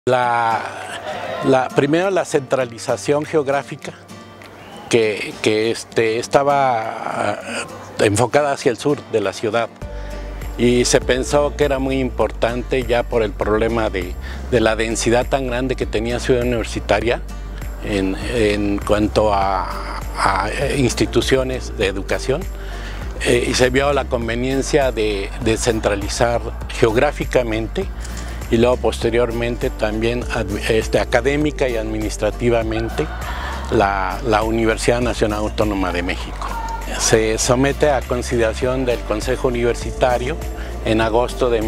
Primero la centralización geográfica que estaba enfocada hacia el sur de la ciudad, y se pensó que era muy importante ya por el problema de la densidad tan grande que tenía Ciudad Universitaria en cuanto a instituciones de educación, y se vio la conveniencia de centralizar geográficamente y luego posteriormente también académica y administrativamente la Universidad Nacional Autónoma de México. Se somete a consideración del Consejo Universitario en agosto de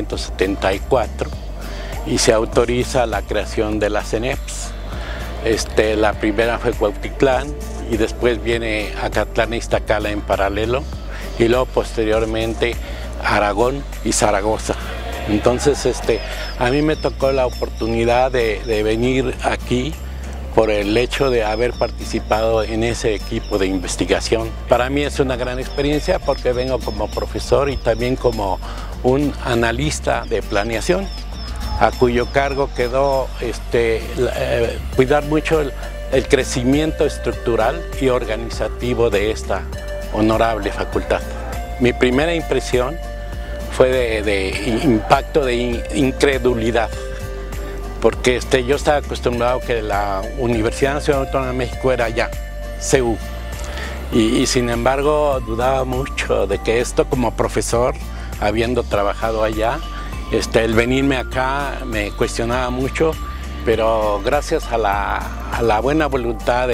1974 y se autoriza la creación de las CENEPS. La primera fue Cuautitlán y después viene Acatlán e Iztacala en paralelo, y luego posteriormente Aragón y Zaragoza. Entonces a mí me tocó la oportunidad de venir aquí por el hecho de haber participado en ese equipo de investigación. Para mí es una gran experiencia porque vengo como profesor y también como un analista de planeación, a cuyo cargo quedó cuidar mucho el crecimiento estructural y organizativo de esta honorable facultad. Mi primera impresión fue de impacto, de incredulidad, porque yo estaba acostumbrado que la Universidad Nacional Autónoma de México era allá, CU, y sin embargo dudaba mucho de que esto, como profesor, habiendo trabajado allá, el venirme acá me cuestionaba mucho, pero gracias a la buena voluntad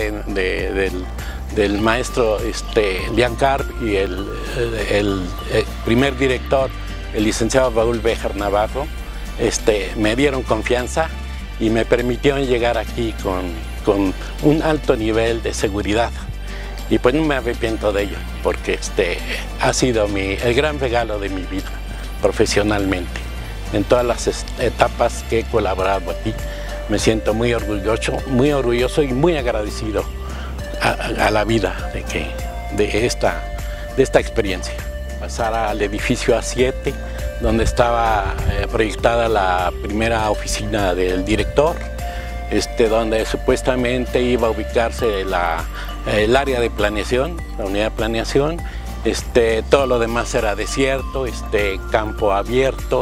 del maestro Biancarp y el primer director, el licenciado Raúl Béjar Navarro, me dieron confianza y me permitieron llegar aquí con un alto nivel de seguridad. Y pues no me arrepiento de ello, porque ha sido el gran regalo de mi vida profesionalmente. En todas las etapas que he colaborado aquí, me siento muy orgulloso y muy agradecido a la vida de esta experiencia. Pasar al edificio A7, donde estaba proyectada la primera oficina del director, donde supuestamente iba a ubicarse el área de planeación, la unidad de planeación. Todo lo demás era desierto, campo abierto,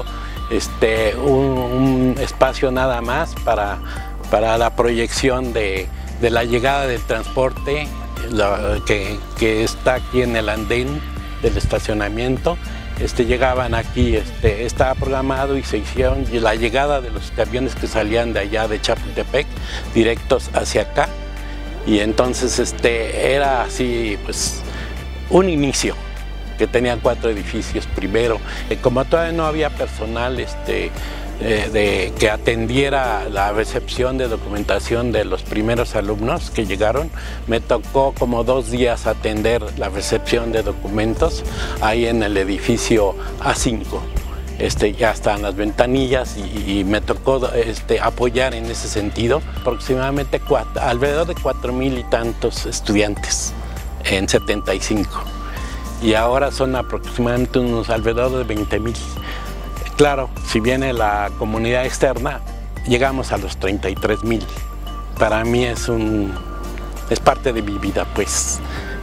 un espacio nada más para la proyección de la llegada del transporte que está aquí en el andén del estacionamiento. Llegaban aquí, estaba programado y se hicieron la llegada de los camiones que salían de allá de Chapultepec directos hacia acá, y entonces era así, pues, un inicio que tenía 4 edificios primero. Como todavía no había personal que atendiera la recepción de documentación de los primeros alumnos que llegaron, me tocó como 2 días atender la recepción de documentos ahí en el edificio A5. Ya estaban las ventanillas y me tocó apoyar en ese sentido. Aproximadamente alrededor de 4,000 y tantos estudiantes en 75, y ahora son aproximadamente alrededor de 20,000. Claro, si viene la comunidad externa, llegamos a los 33,000. Para mí es parte de mi vida, pues.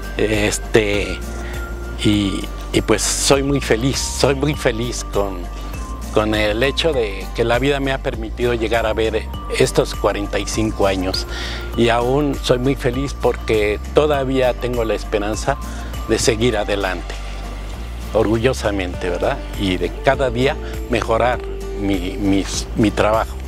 Y pues soy muy feliz con el hecho de que la vida me ha permitido llegar a ver estos 45 años. Y aún soy muy feliz porque todavía tengo la esperanza de seguir adelante, orgullosamente, ¿verdad? Y de cada día mejorar mi trabajo.